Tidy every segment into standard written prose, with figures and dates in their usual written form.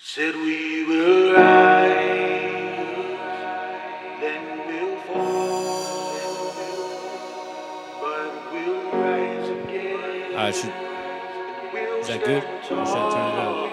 Said we will rise, then we'll fall, but we'll rise again. Is that good? Or should I turn it up?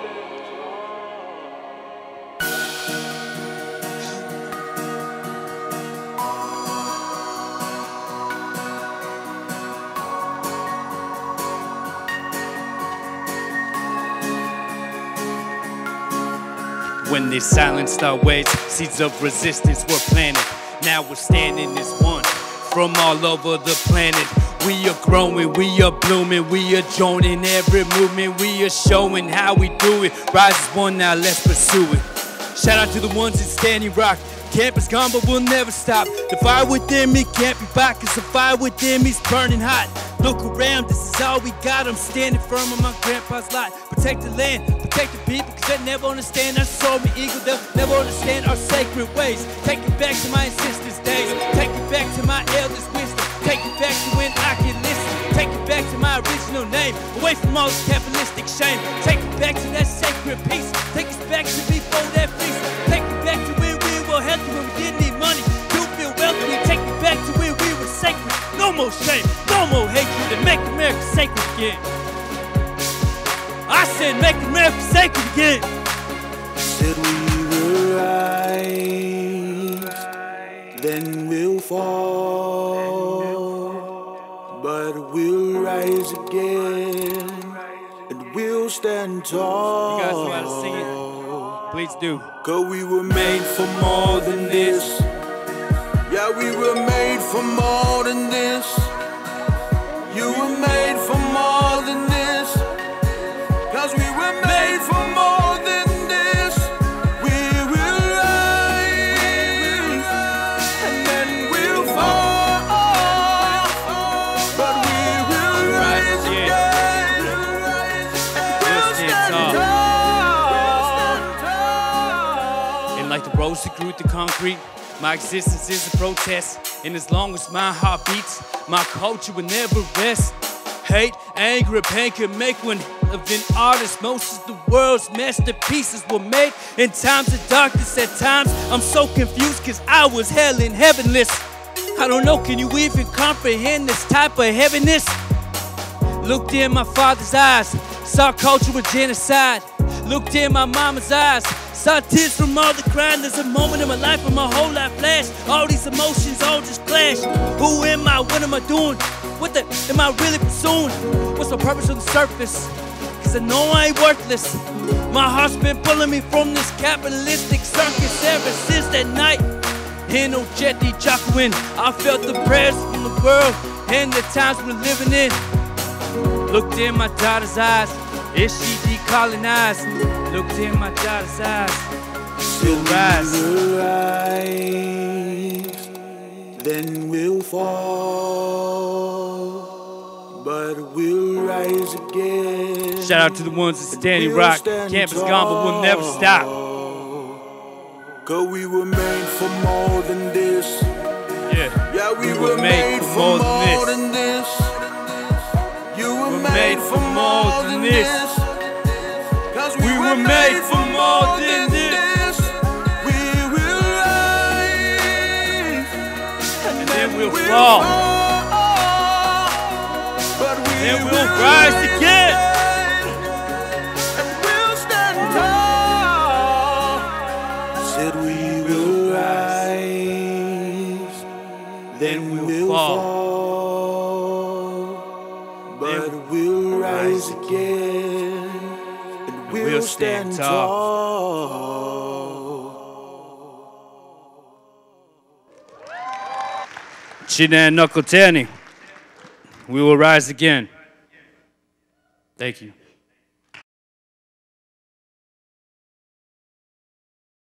When they silenced our ways, seeds of resistance were planted. Now we're standing as one from all over the planet. We are growing, we are blooming, we are joining every movement. We are showing how we do it. Rise as one, now let's pursue it. Shout out to the ones in Standing Rock. Camp is gone, but we'll never stop. The fire within me can't be back, cause the fire within me's burning hot. Look around, this is all we got. I'm standing firm on my grandpa's lot. Protect the land, protect the people, cause they never understand our soul. Me eagle, they'll never understand our sacred ways. Take it back to my ancestors' days. Take it back to my elders' wisdom. Take it back to when I can listen. Take it back to my original name. Away from all this capitalistic shame. Take it back to that sacred peace. Take us back to before that feast. Take it back to where we were healthy when we didn't need money to feel wealthy. Take it back to where we were sacred. No more shame, no more hatred, and make America sacred again. I said make America sacred again. Said we will rise, then we'll fall, but we'll rise again, and we'll stand tall. You guys know how to sing it? Please do. 'Cause we were made for more than this. Yeah, we were made for more than this. You were made for more than this. 'Cause we were made for more than this. We will rise, and then we'll fall, but we will rise again, and we'll stand tall. And like the rose that grew through concrete, my existence is a protest, and as long as my heart beats, my culture will never rest. Hate, anger, and pain can make one of an artist. Most of the world's masterpieces were made in times of darkness. At times, I'm so confused cause I was hell and heavenless. I don't know, can you even comprehend this type of heaviness? Looked in my father's eyes, saw culture with genocide. Looked in my mama's eyes, saw tears from all the crying. There's a moment in my life where my whole life flashed. All these emotions all just clash. Who am I? What am I doing? What the am I really pursuing? What's my purpose on the surface? Cause I know I ain't worthless. My heart's been pulling me from this capitalistic circus ever since that night. Ain't no jetty chocolate. I felt the prayers from the world and the times we're living in. Looked in my daughter's eyes. Is she decolonized? Looked in my daughter's eyes. We'll rise. We'll rise, then we'll fall, but we'll rise again. Shout out to the ones at Standing Rock. Camp is gone, but we'll never stop. 'Cause we were made for more than this. Yeah, we were made for more than this. You were made for more than this. 'Cause we were made for more than this. We will rise, And then we'll fall. but Then we'll rise again. And we'll stand tall. Said we will rise, then we'll fall, but we'll rise again, and we'll stand tall. China and Knuckle Tanny. We will rise again. Thank you.